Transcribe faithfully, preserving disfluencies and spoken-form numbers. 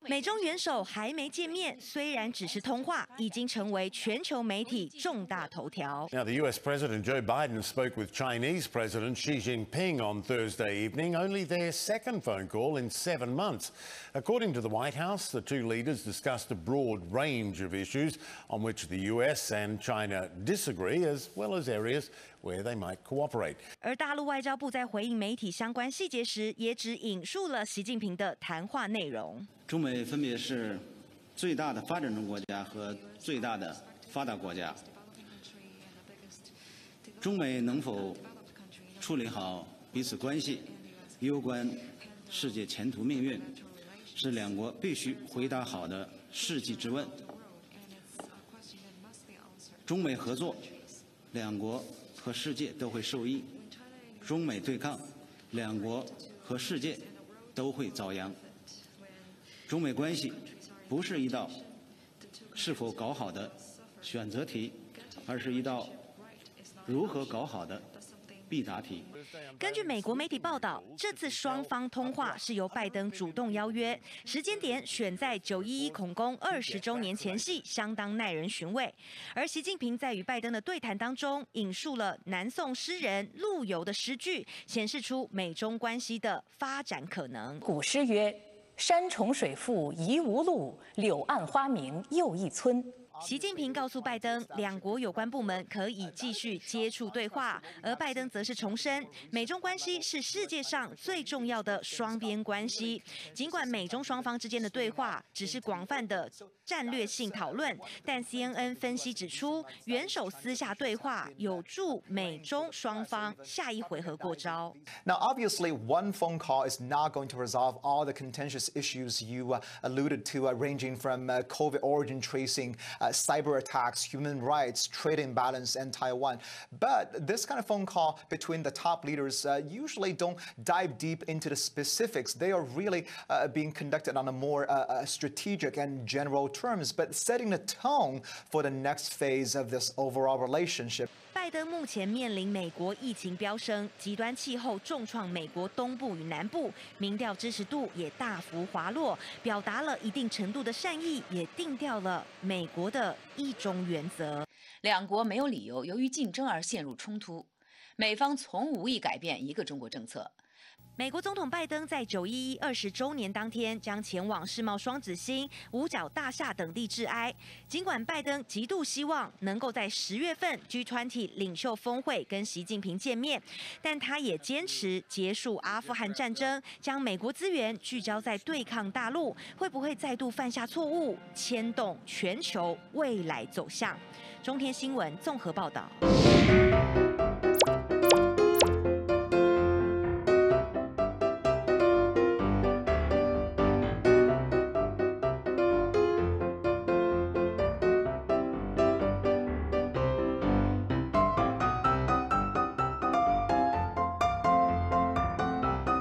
美中元首还没见面，虽然只是通话，已经成为全球媒体重大头条。 Now, the U S President Joe Biden spoke with Chinese President Xi Jinping on Thursday evening, only their second phone call in seven months. According to the White House, the two leaders discussed a broad range of issues on which the U S and China disagree, as well as areas where they might cooperate. 而大陆外交部在回应媒体相关细节时，也只引述了习近平的谈话内容。 中美分别是最大的发展中国家和最大的发达国家。中美能否处理好彼此关系，攸关世界前途命运，是两国必须回答好的世纪之问。中美合作，两国和世界都会受益；中美对抗，两国和世界都会遭殃。 中美关系不是一道是否搞好的选择题，而是一道如何搞好的必答题。 根据美国媒体报道，这次双方通话是由拜登主动邀约，时间点选在九一一恐攻二十周年前夕，相当耐人寻味。而习近平在与拜登的对谈当中，引述了南宋诗人陆游的诗句，显示出美中关系的发展可能。 古诗曰。 山重水复疑无路，柳暗花明又一村。 习近平告诉拜登，两国有关部门可以继续接触对话，而拜登则是重申，美中关系是世界上最重要的双边关系。尽管美中双方之间的对话只是广泛的战略性讨论，但 C N N 分析指出，元首私下对话有助美中双方下一回合过招。 Now, obviously, one phone call is not going to resolve all the contentious issues you uh, alluded to, uh, ranging from uh, COVID origin tracing. Uh, cyber attacks, human rights, trade imbalance, and Taiwan. But this kind of phone call between the top leaders uh, usually don't dive deep into the specifics. They are really uh, being conducted on a more uh, strategic and general terms, but setting the tone for the next phase of this overall relationship. 拜登目前面临美国疫情飙升，极端气候重创美国东部与南部，民调支持度也大幅滑落，表达了一定程度的善意，也定调了美国的一中原则。 两国没有理由由于竞争而陷入冲突，美方从无意改变一个中国政策。 美国总统拜登在九一一二十周年当天将前往世贸双子星、五角大厦等地致哀。尽管拜登极度希望能够在十月份 G 二十 领袖峰会跟习近平见面，但他也坚持结束阿富汗战争，将美国资源聚焦在对抗大陆，会不会再度犯下错误，牵动全球未来走向？中天新闻综合报道。